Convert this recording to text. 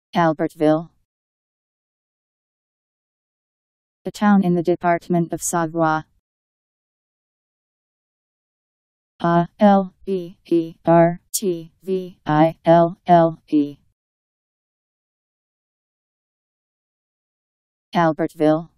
Albertville. A town in the department of Savoie. Albertville. Albertville.